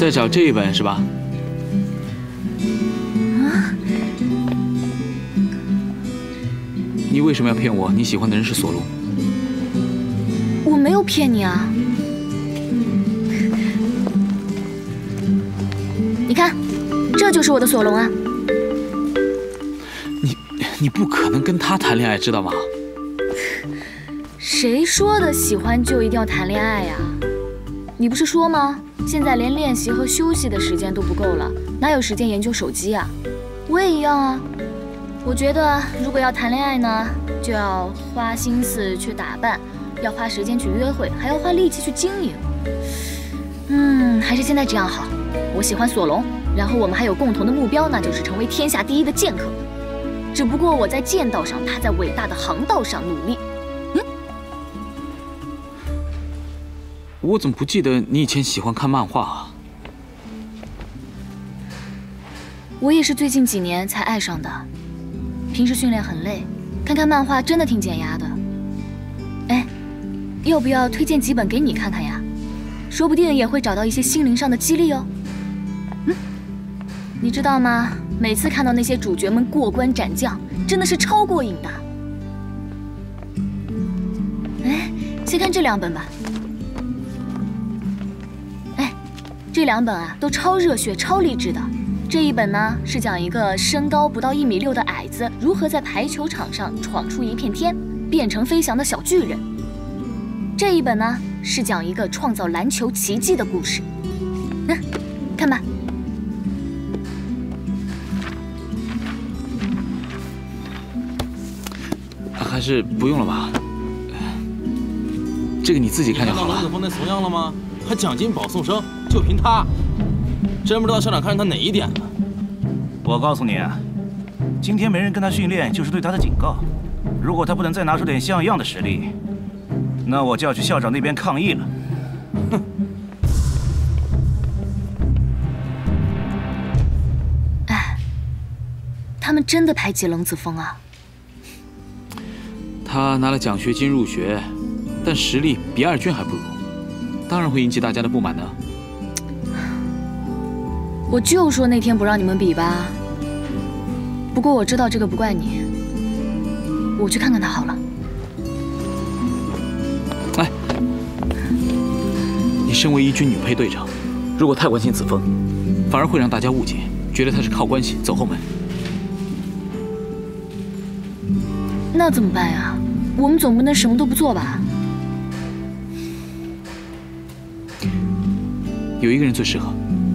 在找这一本是吧？ 啊？ 你为什么要骗我？你喜欢的人是索隆。 我没有骗你啊。你看，这就是我的索隆啊。 你不可能跟他谈恋爱，知道吗？ 谁说的喜欢就一定要谈恋爱呀？你不是说吗？现在连练习和休息的时间都不够了，哪有时间研究手机啊？我也一样啊。我觉得如果要谈恋爱呢，就要花心思去打扮，要花时间去约会，还要花力气去经营。还是现在这样好。我喜欢索隆，然后我们还有共同的目标，那就是成为天下第一的剑客。只不过我在剑道上，他在伟大的航道上努力。 我怎么不记得你以前喜欢看漫画啊？ 我也是最近几年才爱上的。平时训练很累，看看漫画真的挺减压的。哎，要不要推荐几本给你看看呀？说不定也会找到一些心灵上的激励哦。你知道吗？每次看到那些主角们过关斩将，真的是超过瘾的。哎，先看这2本吧。哎，这2本啊，都超热血、超励志的。这一本呢，是讲一个身高不到1.6米的矮子，如何在排球场上闯出一片天，变成飞翔的小巨人。这一本呢，是讲一个创造篮球奇迹的故事。看吧。 还是不用了吧。这个你自己看就好了。 你看到龙子峰那怂样了吗？还奖金保送生，就凭他，真不知道校长看上他哪一点了。 我告诉你啊，今天没人跟他训练，就是对他的警告。如果他不能再拿出点像样的实力，那我就要去校长那边抗议了。哼！ 哎，他们真的排挤冷子峰啊？ 他拿了奖学金入学，但实力比二军还不如，当然会引起大家的不满的。 我就说那天不让你们比吧。不过我知道这个不怪你，我去看看他好了。 哎，你身为一军女配队长，如果太关心子枫，反而会让大家误解，觉得他是靠关系走后门。 那怎么办呀？我们总不能什么都不做吧？ 有一个人最适合。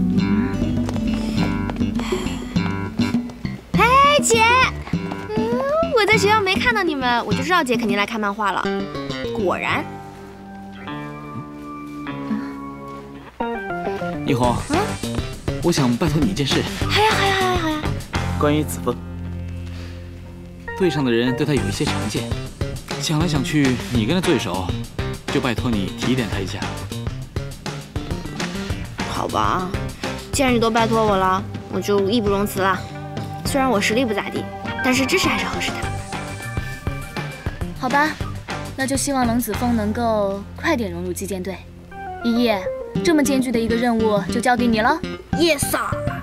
哎，姐，我在学校没看到你们，我就知道姐肯定来看漫画了。果然。 一红，我想拜托你一件事。 好呀，好呀，好呀，好呀。 关于子枫，队上的人对他有一些成见，想来想去，你跟他对手，就拜托你提点他一下。 好吧，既然你都拜托我了，我就义不容辞了。虽然我实力不咋地，但是知识还是合适的。 好吧，那就希望冷子枫能够快点融入击剑队。依依，这么艰巨的一个任务就交给你了。 Yes sir。